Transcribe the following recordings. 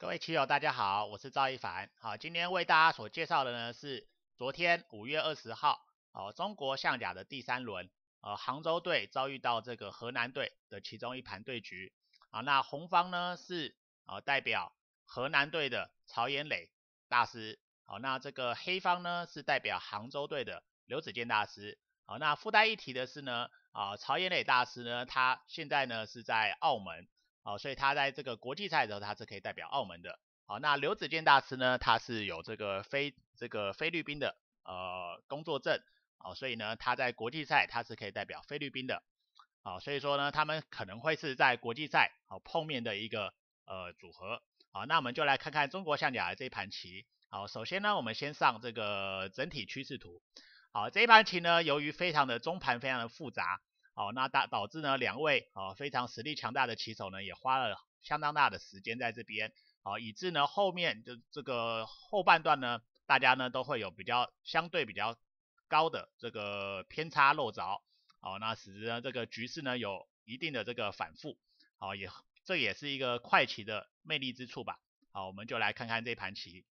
各位棋友，大家好，我是赵一凡。好，今天为大家所介绍的呢是昨天5月20号，中国象甲的第3轮，杭州队遭遇到这个河南队的其中一盘对局。那红方呢是代表河南队的曹延磊大师，那这个黑方呢是代表杭州队的刘子健大师。那附带一提的是呢，曹延磊大师呢，他现在呢是在澳门。所以他在这个国际赛的时候，他是可以代表澳门的。那刘子健大师呢，他是有这个菲律宾的工作证，所以呢他在国际赛他是可以代表菲律宾的。所以说呢，他们可能会是在国际赛碰面的一个组合。那我们就来看看中国象甲的这一盘棋。首先呢，我们先上这个整体趋势图。这一盘棋呢，由于非常的中盘非常的复杂。那导致呢两位非常实力强大的棋手呢也花了相当大的时间在这边，以致呢后面的这个后半段呢，大家呢都会有相对比较高的这个偏差漏着，那使得呢这个局势呢有一定的这个反复，这也是一个快棋的魅力之处吧。我们就来看看这盘棋。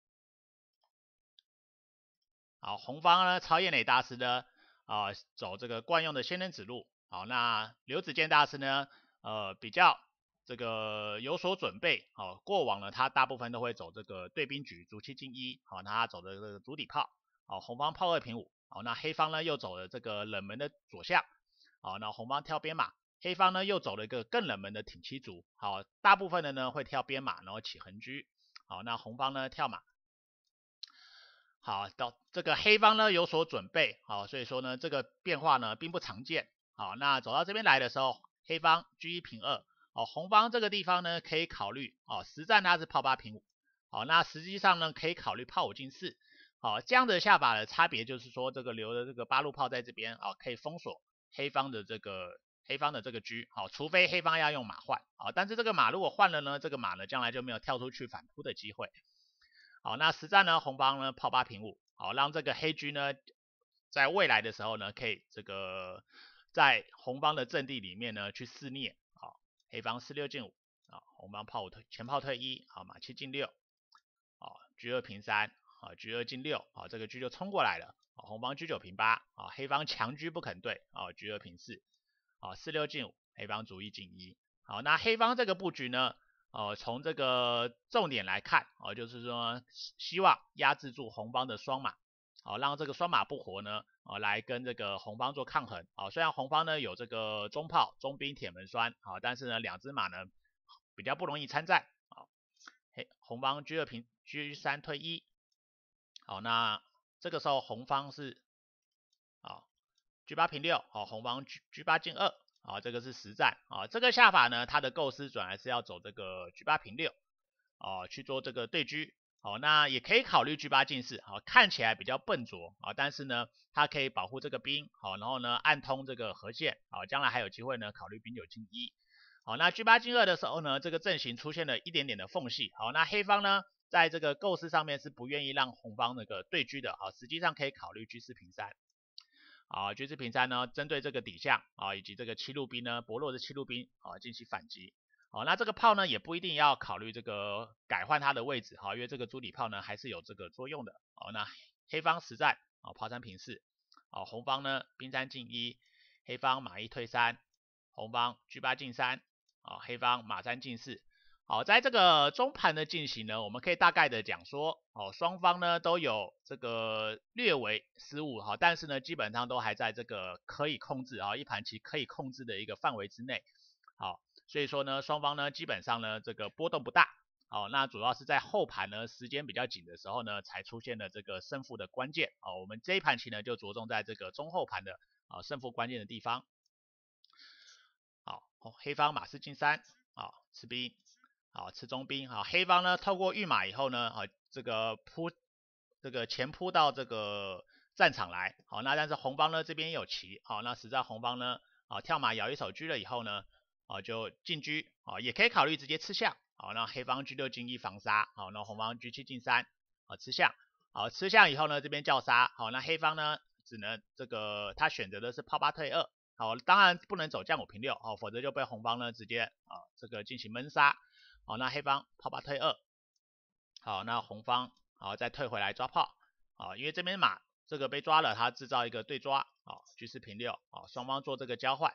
红方呢曹延磊大师呢走这个惯用的仙人指路。那刘子健大师呢，比较这个有所准备。过往呢，他大部分都会走这个对兵局，卒7进1。那他走的这个卒底炮。红方炮2平5。那黑方呢又走了这个冷门的左象。那红方跳边马，黑方呢又走了一个更冷门的挺7卒。大部分的呢会跳边马，然后起横车。那红方呢跳马。到这个黑方呢有所准备，所以说呢这个变化呢并不常见。那走到这边来的时候，黑方车1平2。红方这个地方呢可以考虑实战它是炮8平5。那实际上呢可以考虑炮5进4。这样的下法的差别就是说，这个留的这个8路炮在这边可以封锁黑方的这个车。除非黑方要用马换。但是这个马如果换了呢，这个马呢将来就没有跳出去反扑的机会。那实战呢，红方呢炮8平5。让这个黑车呢，在未来的时候呢，可以这个在红方的阵地里面呢去肆虐。黑方4 6进5。红方前炮退1。马7进6。车2平3。车2进6。这个车就冲过来了。红方车9平8。黑方强车不肯对。车2平4。4 6进5。黑方卒1进1。那黑方这个布局呢？从这个重点来看，就是说希望压制住红方的双马，让这个双马不活呢，来跟这个红方做抗衡。虽然红方呢有这个中炮、中兵、铁门栓，但是呢两只马呢比较不容易参战。红方车3退1。那这个时候红方是车8平6。红方车8进2。这个是实战。这个下法呢，它的构思主要还是要走这个车8平6。去做这个对车。那也可以考虑车8进4。看起来比较笨拙。但是呢，它可以保护这个兵。然后呢，暗通这个河线。将来还有机会呢，考虑兵9进1。那车8进2的时候呢，这个阵型出现了一点点的缝隙。那黑方呢，在这个构思上面是不愿意让红方那个对车的。实际上可以考虑车4平3。车4平3呢，针对这个底象以及这个7路兵呢，薄弱的7路兵进行反击。那这个炮呢也不一定要考虑这个改换它的位置。因为这个猪底炮呢还是有这个作用的。那黑方实战炮3平4。红方呢兵3进1。黑方马1退3。红方车8进3。黑方马3进4。在这个中盘的进行呢，我们可以大概的讲说，双方呢都有这个略微失误。但是呢基本上都还在这个可以控制一盘棋可以控制的一个范围之内。所以说呢双方呢基本上呢这个波动不大。那主要是在后盘呢时间比较紧的时候呢，才出现了这个胜负的关键。我们这一盘棋呢就着重在这个中后盘的胜负关键的地方。黑方马4进3。吃兵。吃中兵。黑方呢透过御马以后呢，这个前扑到这个战场来。那但是红方呢这边有棋。那实在红方呢跳马咬一手车了以后呢，就进车。也可以考虑直接吃象。那黑方车6进1防杀。那红方车7进3。吃象。吃象以后呢这边叫杀。那黑方呢只能这个他选择的是炮8退2。当然不能走将5平6。否则就被红方呢直接这个进行闷杀。 好，那黑方炮8退2，好，那红方好再退回来抓炮，好，因为这边马这个被抓了，它制造一个对抓，好，车4平6，好，双方做这个交换。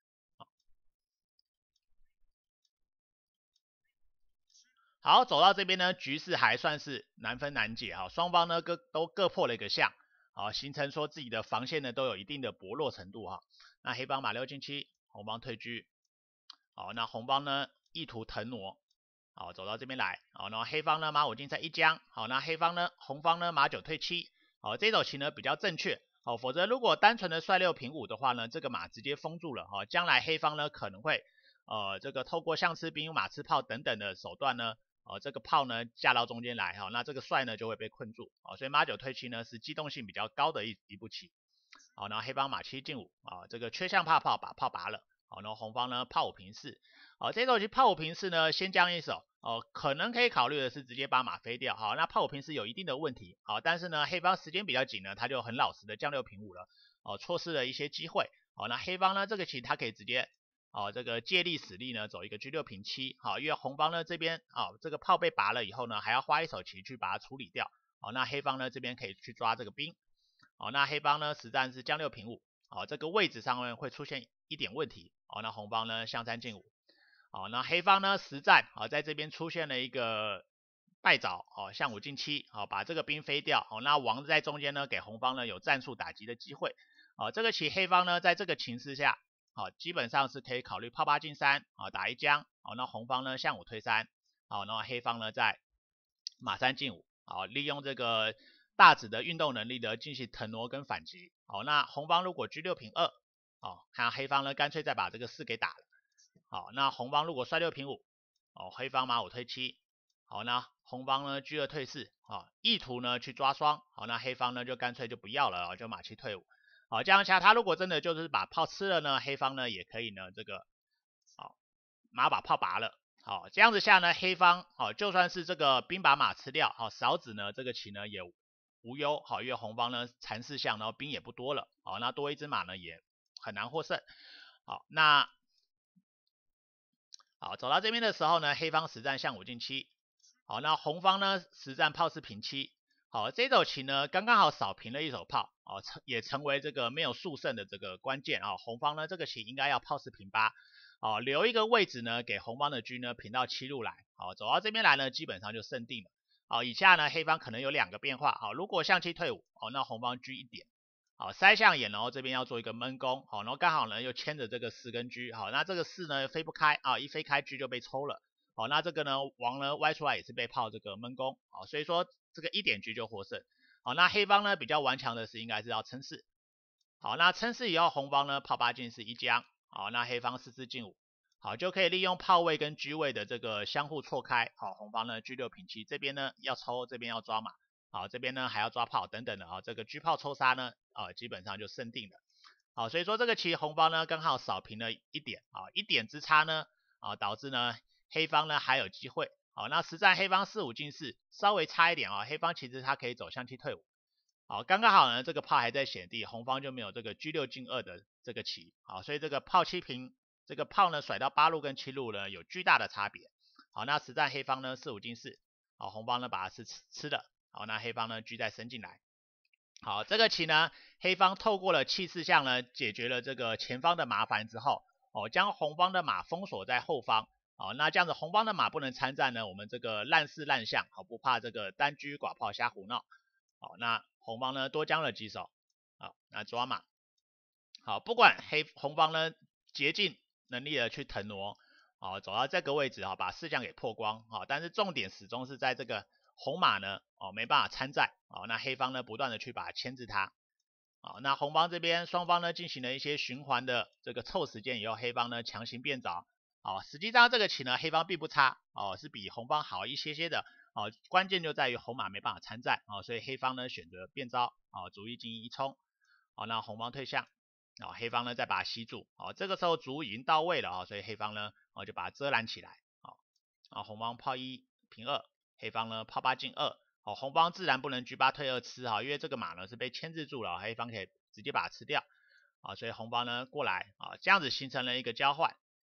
好，走到这边呢，局势还算是难分难解哈，双方呢都各破了一个象，好，形成说自己的防线呢都有一定的薄弱程度哈。那黑方马6进7，红方退车，好，那红方呢意图腾挪，好，走到这边来，好，然后黑方呢马5进3一将，好，那红方呢马9退7，好，这种棋呢比较正确，好，否则如果单纯的帅6平5的话呢，这个马直接封住了，哈，将来黑方呢可能会这个透过象吃兵、马吃炮等等的手段呢。这个炮呢架到中间来哈，那这个帅呢就会被困住，所以马9退7呢是机动性比较高的一步棋，好，然后黑方马7进5，这个缺象怕炮把炮拔了，好，然后红方呢炮5平4，好，这手棋炮5平4呢先将一手，可能可以考虑的是直接把马飞掉，好，那炮5平4有一定的问题，好，但是呢黑方时间比较紧呢，他就很老实的将6平5了，错失了一些机会，好，那黑方呢这个棋他可以直接。这个借力使力呢，走一个车6平7，好，因为红方呢这边这个炮被拔了以后呢，还要花一手棋去把它处理掉，好，那黑方呢这边可以去抓这个兵，好，那黑方呢实战是将6平5，好，这个位置上面会出现一点问题，好，那红方呢象3进5，好，那黑方呢实战，好，在这边出现了一个败爪，好，象5进7，好，把这个兵飞掉，好，那王在中间呢给红方呢有战术打击的机会，好，这个棋黑方呢在这个情势下。好，基本上是可以考虑炮8进3，打一将，好，那红方呢象5退3，好，然后黑方呢在马3进5，好，利用这个大子的运动能力的进行腾挪跟反击，好，那红方如果车6平2，好，看黑方呢干脆再把这个4给打了，好，那红方如果帅6平5，黑方马5退7，好，那红方呢车2退4，好，意图呢去抓双，好，那黑方呢就干脆就不要了，就马7退5。好，这样下他如果真的就是把炮吃了呢，黑方呢也可以呢这个，好，马把炮拔了，好，这样子下呢，黑方好就算是这个兵把马吃掉，好，少子呢这个棋呢也无忧，好，因为红方呢残4象，然后兵也不多了，好，那多一只马呢也很难获胜，好，那好走到这边的时候呢，黑方实战象5进7，好，那红方呢实战炮4平7。好，这手棋呢，刚刚好扫平了一手炮，也成为这个没有速胜的这个关键啊。红方呢，这个棋应该要炮4平8，留一个位置呢，给红方的车呢平到7路来，好，走到这边来呢，基本上就胜定了。好，以下呢，黑方可能有2个变化，好，如果象7退5，那红方车1点，好，塞象眼，然后这边要做一个闷攻，好，然后刚好呢又牵着这个4跟车，好，那这个4呢飞不开啊，一飞开车就被抽了。好，那这个呢，王呢歪出来也是被炮这个闷攻，好，所以说这个1点车就获胜。好，那黑方呢比较顽强的是应该是要撑4，好，那撑4以后红方呢炮8进4一将，好，那黑方4四进5，好，就可以利用炮位跟车位的这个相互错开，好，红方呢车6平7，这边呢要抽，这边要抓马，好，这边呢还要抓炮等等的啊，这个车炮抽杀呢，基本上就胜定了。好，所以说这个棋红方呢刚好扫平了1点，啊，1点之差呢，导致呢。黑方呢还有机会，好，那实战黑方4 5进4，稍微差一点啊，黑方其实他可以走象7退5，好，刚刚好呢，这个炮还在显地，红方就没有这个车6进2的这个棋，好，所以这个炮7平，这个炮呢甩到8路跟7路呢有巨大的差别，好，那实战黑方呢4 5进4，好，红方呢把它是吃的，好，那黑方呢车再伸进来，好，这个棋呢黑方透过了气势象呢解决了这个前方的麻烦之后，将红方的马封锁在后方。好，那这样子红方的马不能参战呢，我们这个烂势烂象，好，不怕这个单车寡炮瞎胡闹，好，那红方呢多将了几手，好，那抓马，好，不管红方呢竭尽能力的去腾挪，好，走到这个位置啊，把4将给破光，好，但是重点始终是在这个红马呢，没办法参战，好，那黑方呢不断的去把它牵制它，好，那红方这边双方呢进行了一些循环的这个凑时间以后，黑方呢强行变早。实际上这个棋呢，黑方并不差，是比红方好一些的，关键就在于红马没办法参战，所以黑方呢选择变招，卒一进一冲，那红方退象，黑方呢再把它吸住，这个时候卒已经到位了，所以黑方呢，就把它遮拦起来，红方炮1平2，黑方呢炮8进2，红方自然不能车8退2吃，因为这个马呢是被牵制住了，黑方可以直接把它吃掉，所以红方呢过来，这样子形成了一个交换。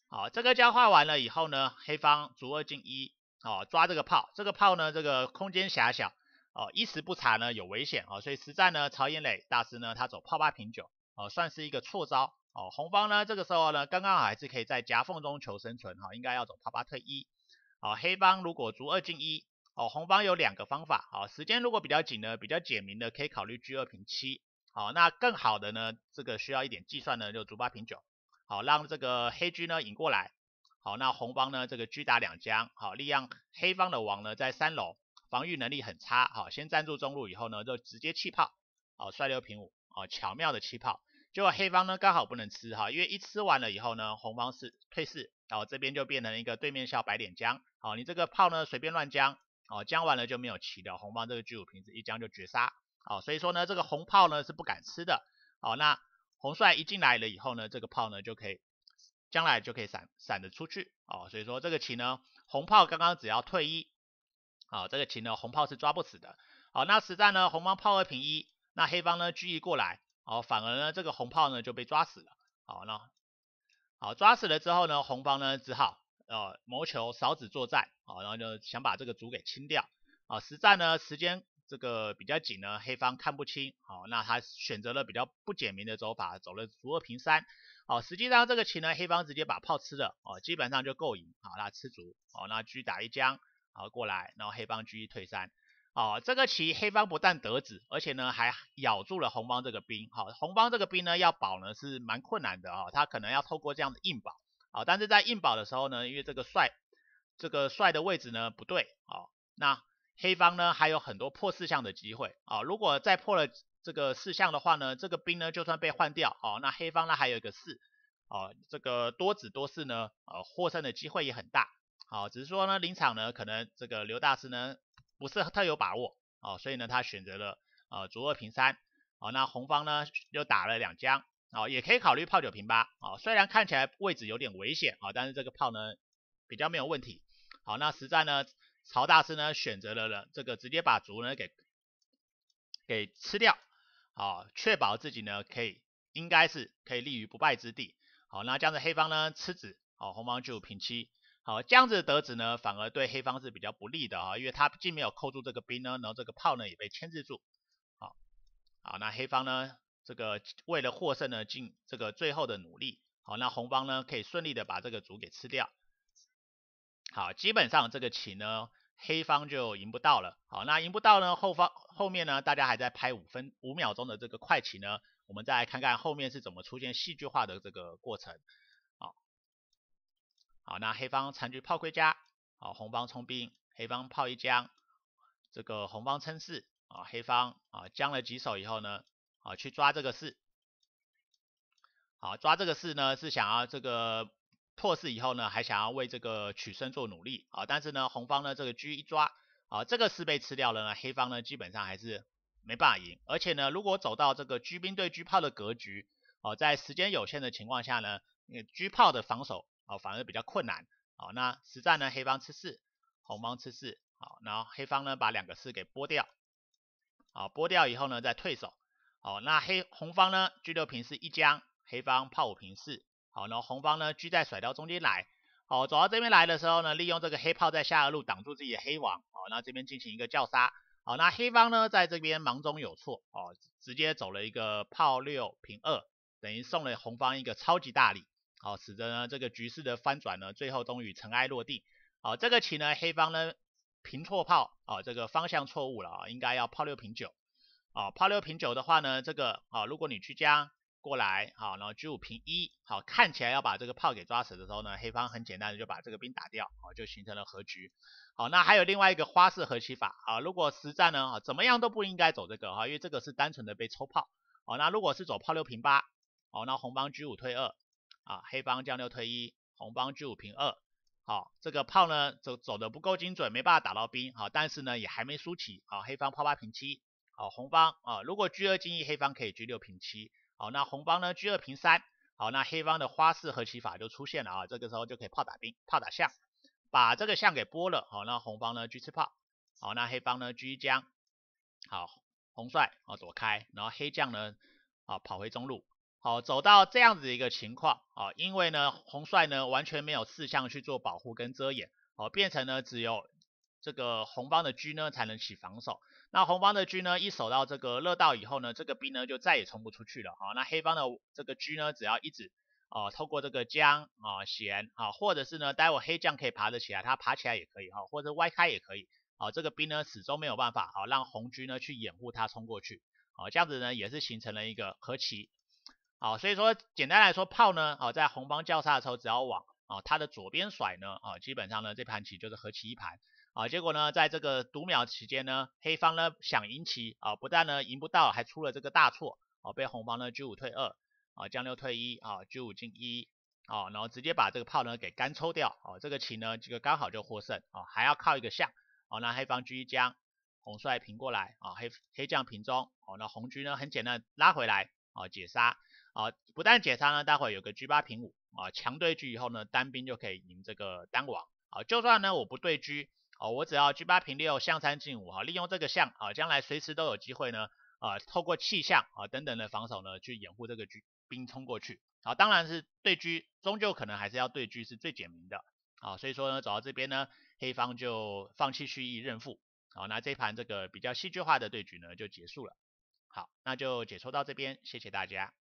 好，这个交换完了以后呢，黑方卒2进1，抓这个炮，这个炮呢这个空间狭小，一时不察呢有危险，所以实战呢曹延磊大师呢他走炮8平9，算是一个错招，红方呢这个时候呢刚刚好还是可以在夹缝中求生存，应该要走炮8退1，黑方如果卒2进1，红方有2个方法，时间如果比较紧呢，比较简明的可以考虑车2平7，那更好的呢这个需要一点计算呢就卒8平9。好，让这个黑车呢引过来，好，那红方呢这个车打2将，好，利用黑方的王呢在3楼，防御能力很差，好，先站住中路以后呢就直接弃炮，好，率6平5，巧妙的弃炮，结果黑方呢刚好不能吃哈，因为一吃完了以后呢，红方是退4，这边就变成一个对面校白点将，好，你这个炮呢随便乱将，将完了就没有棋的，红方这个车5平4一将就绝杀，好，所以说呢这个红炮呢是不敢吃的，好，那红帅一进来了以后呢，这个炮呢就可以将来就可以闪得出去，所以说这个棋呢，红炮刚刚只要退1，这个棋呢红炮是抓不死的，好，那实战呢红方炮2平1，那黑方呢车1过来，反而呢这个红炮呢就被抓死了，好，抓死了之后呢，红方呢只好谋求少子作战，然后就想把这个卒给清掉，实战呢时间这个比较紧呢，黑方看不清，那他选择了比较不简明的走法，走了卒2平3，实际上这个棋呢，黑方直接把炮吃了，基本上就够赢，好，那吃卒，那车打1将，过来，然后黑方车1退3，这个棋黑方不但得子，而且呢还咬住了红方这个兵，红方这个兵呢要保呢是蛮困难的，他可能要透过这样的硬保，但是在硬保的时候呢，因为这个帅的位置呢不对，那黑方呢还有很多破4象的机会，如果再破了这个4象的话呢，这个兵呢就算被换掉，那黑方呢还有一个4，这个多子多士呢，获胜的机会也很大，只是说呢临场呢可能这个刘大师呢不是特有把握，所以呢他选择了卒2平3，那红方呢又打了2将，也可以考虑炮9平8，虽然看起来位置有点危险，但是这个炮呢比较没有问题，好，那实战呢曹大师呢选择了这个直接把卒呢给吃掉，确保自己呢应该是可以立于不败之地，好，那这样子黑方呢吃子，红方就平7，好，这样子的得子呢反而对黑方是比较不利的，因为他既没有扣住这个兵呢，然后这个炮呢也被牵制住，好，那黑方呢这个为了获胜呢尽这个最后的努力，好，那红方呢可以顺利的把这个卒给吃掉，好，基本上这个棋呢黑方就赢不到了，好，那赢不到呢后面呢大家还在拍5秒钟的这个快棋呢，我们再来看看后面是怎么出现戏剧化的这个过程，好，那黑方残局炮归家，红方冲兵，黑方炮1将，这个红方撑4，黑方将了几手以后呢，去抓这个4，抓这个4呢是想要这个破4以后呢，还想要为这个取胜做努力，但是呢红方呢这个车一抓，这个4被吃掉了呢，黑方呢基本上还是没办法赢，而且呢如果走到这个车兵对车炮的格局，在时间有限的情况下呢，车炮的防守反而比较困难，那实战呢黑方吃4，红方吃4，然后黑方呢把2个4给拨掉，拨掉以后呢再退守，那红方呢车6平4一将，黑方炮5平4，好，然后红方呢车再甩到中间来，走到这边来的时候呢，利用这个黑炮在下二路挡住自己的黑王，那这边进行一个叫杀，那黑方呢在这边忙中有错，直接走了一个炮6平2，等于送了红方一个超级大礼，使得呢这个局势的翻转呢最后终于尘埃落定，这个棋呢黑方呢平错炮，这个方向错误了，应该要炮6平9，炮6平9的话呢，这个如果你去将过来，好，然后车5平1，好，看起来要把这个炮给抓死的时候呢，黑方很简单的就把这个兵打掉，就形成了和局。好，那还有另外一个花式和棋法，如果实战呢，怎么样都不应该走这个，因为这个是单纯的被抽炮，那如果是走炮6平8，那红方车5退2，黑方将6退1，红方车5平2，好，这个炮呢走的不够精准，没办法打到兵，但是呢也还没输棋，黑方炮8平7，红方如果车2进1，黑方可以车6平7。好，那红方呢车2平3，好，那黑方的花式和棋法就出现了，这个时候就可以炮打兵，炮打象，把这个象给拨了，好，那红方呢车吃炮，好，那黑方呢车1将，好，红帅躲开，然后黑将呢跑回中路， 好，走到这样子的一个情况啊，因为呢红帅呢完全没有四项去做保护跟遮掩，变成呢只有这个红方的车呢才能起防守。那红方的车呢一守到这个热道以后呢，这个兵呢就再也冲不出去了。那黑方的这个车呢只要一直透过这个将弦或者是呢待会黑将可以爬得起来，他爬起来也可以或者歪开也可以。这个兵呢始终没有办法让红车呢去掩护他冲过去。这样子呢也是形成了一个和棋。所以说简单来说，炮呢在红方叫杀的时候，只要往它的左边甩呢基本上呢这盘棋就是和棋一盘。结果呢在这个读秒期间呢，黑方呢想赢棋不但呢赢不到，还出了这个大错被红方呢车5退2将6退1车5进1然后直接把这个炮呢给干抽掉这个棋呢这个刚好就获胜还要靠一个象那黑方车将红帅平过来黑将平中那红车呢很简单拉回来解杀不但解杀呢，待会有个 G8 平5强对车以后呢，单兵就可以赢这个单王就算呢我不对车我只要 G8 平6象3进5利用这个象将来随时都有机会呢透过气象等等的防守呢去掩护这个兵冲过去当然是对车终究可能还是要对车是最简明的所以说呢走到这边呢，黑方就放弃蓄意认负那这一盘这个比较戏剧化的对局呢就结束了。好，那就解说到这边，谢谢大家。